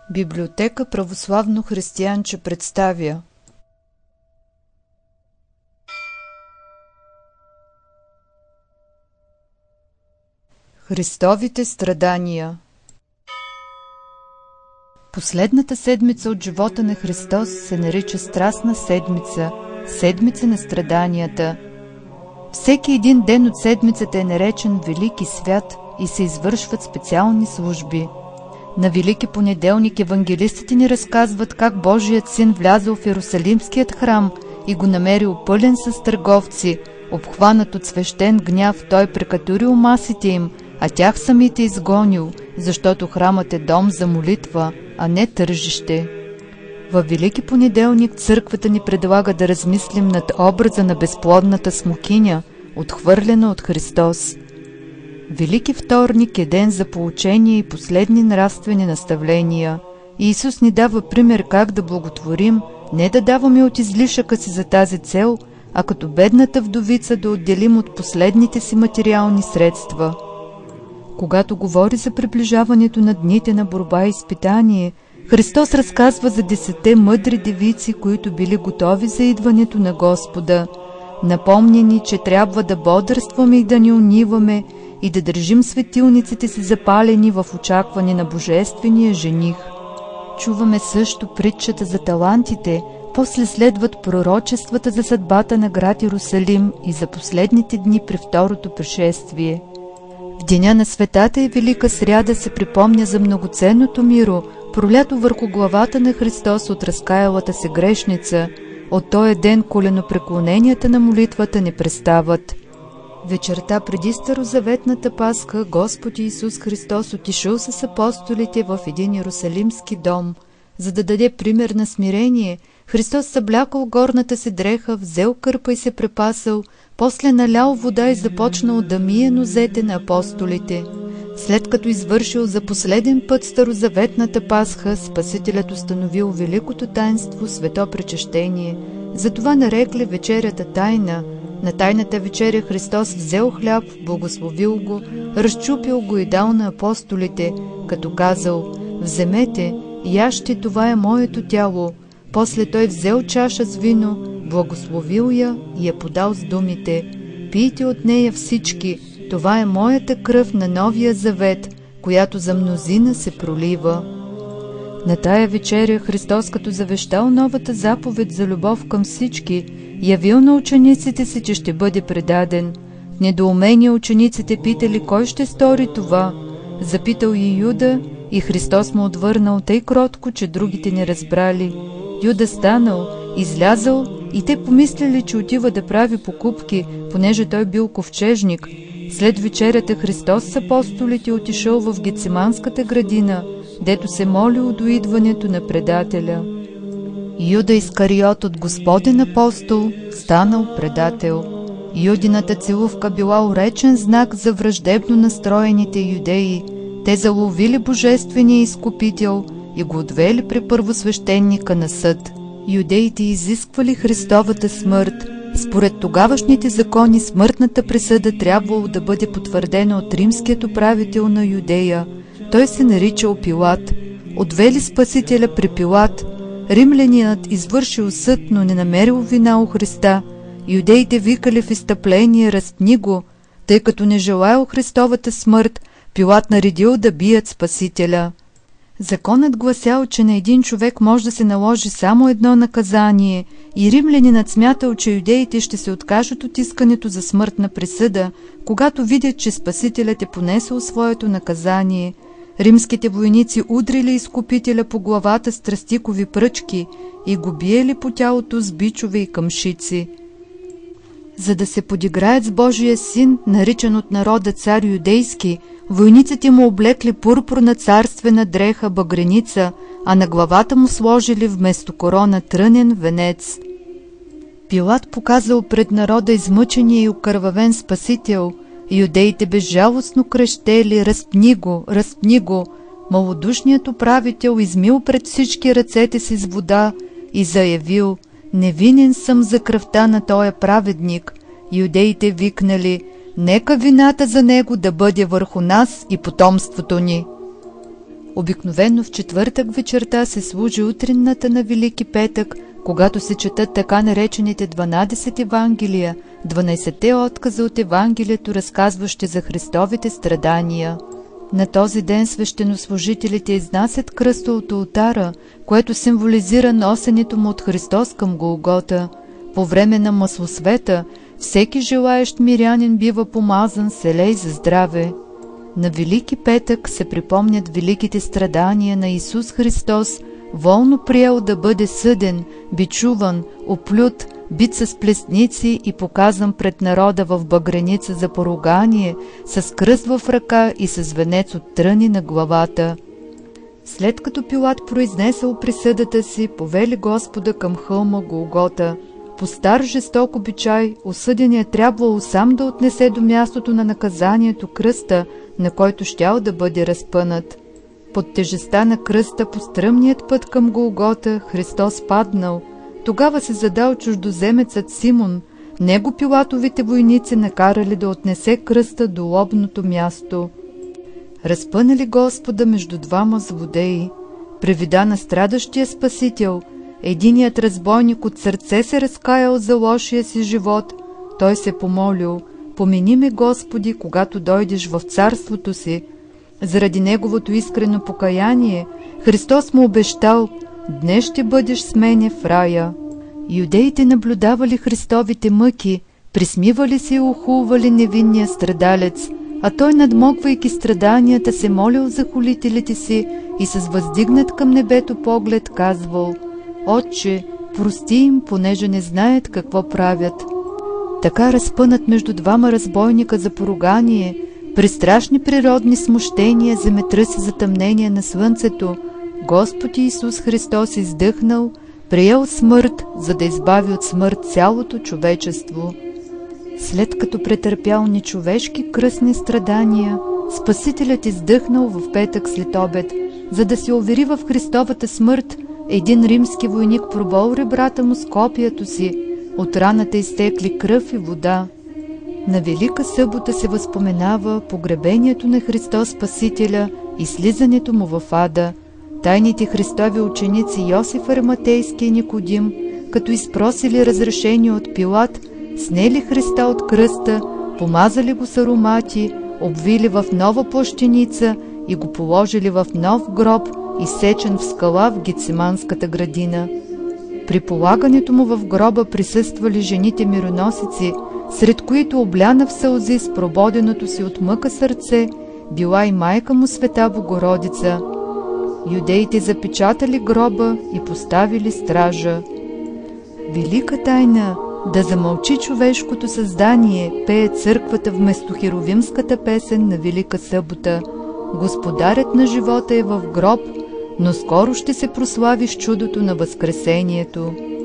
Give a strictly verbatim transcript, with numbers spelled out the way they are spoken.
Библиотека Православно християнче представя Христовите страдания. Последната седмица от живота на Христос се нарича Страстна седмица, седмица на страданията. Всеки един ден от седмицата е наречен Велики свят и се извършват специални служби. На Велики понеделник евангелистите ни разказват как Божият син влязъл в Иерусалимският храм и го намерил пълен с търговци. Обхванат от свещен гняв, той прекатурил масите им, а тях самите изгонил, защото храмът е дом за молитва, а не тържище. Във Велики понеделник църквата ни предлага да размислим над образа на безплодната смокиня, отхвърлена от Христос. Велики вторник е ден за поучение и последни нравствени наставления. Исус ни дава пример как да благотворим, не да даваме от излишъка си за тази цел, а като бедната вдовица да отделим от последните си материални средства. Когато говори за приближаването на дните на борба и изпитание, Христос разказва за десетте мъдри девици, които били готови за идването на Господа. Напомня ни, че трябва да бодрстваме и да не униваме и да държим светилниците си запалени в очакване на божествения жених. Чуваме също притчата за талантите, после следват пророчествата за съдбата на град Иерусалим и за последните дни при второто пришествие. В деня на светата и Велика сряда се припомня за многоценното миро, пролято върху главата на Христос от разкаялата се грешница. От този ден коленопреклоненията на молитвата не престават. Вечерта преди Старозаветната Пасха Господ Исус Христос отишъл с апостолите в един иерусалимски дом. За да даде пример на смирение, Христос съблякал горната си дреха, взел кърпа и се препасал, после налял вода и започнал да мие нозете на апостолите. След като извършил за последен път Старозаветната Пасха, Спасителят установил великото таинство свето причащение. Затова нарекли вечерята тайна. На тайната вечеря Христос взел хляб, благословил го, разчупил го и дал на апостолите, като казал: «Вземете, яжте, това е моето тяло». После той взел чаша с вино, благословил я и я подал с думите: «Пийте от нея всички, това е моята кръв на новия завет, която за мнозина се пролива». На тая вечеря Христос, като завещал новата заповед за любов към всички, явил на учениците си, че ще бъде предаден. В недоумение учениците питали кой ще стори това. Запитал и Юда, и Христос му отвърнал тъй кротко, че другите не разбрали. Юда станал, излязъл, и те помислили, че отива да прави покупки, понеже той бил ковчежник. След вечерята Христос с апостолите отишъл в Гециманската градина, дето се молил до идването на предателя. Юда Искариот от Господен апостол станал предател. Юдината целувка била уречен знак за враждебно настроените юдеи. Те заловили Божествения изкупител и го отвели при първосвещеника на съд. Юдеите изисквали Христовата смърт. Според тогавашните закони смъртната присъда трябвало да бъде потвърдена от римският управител на Юдея. Той се наричал Пилат. Отвели Спасителя при Пилат. Римлянинът извършил съд, но не намерил вина у Христа. Юдеите викали в изстъпление: «Разпни го!» Тъй като не желаял Христовата смърт, Пилат наредил да бият Спасителя. Законът гласял, че на един човек може да се наложи само едно наказание, и римлянинът смятал, че юдеите ще се откажат от искането за смъртна присъда, когато видят, че Спасителят е понесъл своето наказание. Римските войници удрили изкупителя по главата с тръстикови пръчки и го биели по тялото с бичове и камшици. За да се подиграят с Божия син, наричан от народа цар юдейски, войниците му облекли пурпурна царствена дреха багреница, а на главата му сложили вместо корона трънен венец. Пилат показал пред народа измъчения и окървавен Спасител. Юдеите безжалостно крещели: «Разпни го! Разпни го!» Малодушният управител измил пред всички ръцете си с вода и заявил: «Невинен съм за кръвта на тоя праведник». Юдеите викнали: «Нека вината за него да бъде върху нас и потомството ни». Обикновено в четвъртък вечерта се служи утринната на Велики петък, когато се четат така наречените дванадесет Евангелия, дванадесетте отказа от Евангелието, разказващи за Христовите страдания. На този ден свещенослужителите изнасят кръста от олтара, което символизира носенето му от Христос към Голгота. По време на маслосвета всеки желаещ мирянин бива помазан с елей за здраве. На Велики петък се припомнят великите страдания на Исус Христос, волно приел да бъде съден, бичуван, оплют, бит с плесници и показан пред народа в багреница за поругание, с кръст в ръка и с венец от тръни на главата. След като Пилат произнесъл присъдата си, повели Господа към хълма Голгота. По стар жесток обичай, осъденият трябвало сам да отнесе до мястото на наказанието кръста, на който щял да бъде разпънат. Под тежестта на кръста по стръмният път към Голгота Христос паднал. Тогава се задал чуждоземецът Симон. Него Пилатовите войници накарали да отнесе кръста до лобното място. Разпънали Господа между двама злодеи. При вида на страдащия Спасител, единият разбойник от сърце се разкаял за лошия си живот. Той се помолил: помини ме, Господи, когато дойдеш в царството си. Заради неговото искрено покаяние Христос му обещал: днес ще бъдеш с мене в рая. Юдеите наблюдавали Христовите мъки, присмивали се и охулвали невинния страдалец, а той, надмогвайки страданията, се молил за холителите си и с въздигнат към небето поглед казвал: Отче, прости им, понеже не знаят какво правят. Така разпънат между двама разбойника за поругание, при страшни природни смущения, земетръс и затъмнение на слънцето, Господ Исус Христос издъхнал, приел смърт, за да избави от смърт цялото човечество. След като претърпял нечовешки кръстни страдания, Спасителят издъхнал в петък след обед. За да се увери в Христовата смърт, един римски войник пробол ребрата му с копието си, от раната изтекли кръв и вода. На Велика събота се възпоменава погребението на Христос Спасителя и слизането му в ада. Тайните Христови ученици Йосиф Ариматейски и Никодим, като изпросили разрешение от Пилат, снели Христа от кръста, помазали го с аромати, обвили в нова плащеница и го положили в нов гроб, изсечен в скала в Гетсиманската градина. При полагането му в гроба присъствали жените мироносици, сред които обляна в сълзи с прободеното си от мъка сърце била и майка му Света Богородица. Юдеите запечатали гроба и поставили стража. Велика тайна да замълчи човешкото създание, пее църквата вместо херовимската песен на Велика събота. Господарят на живота е в гроб, но скоро ще се прослави с чудото на Възкресението.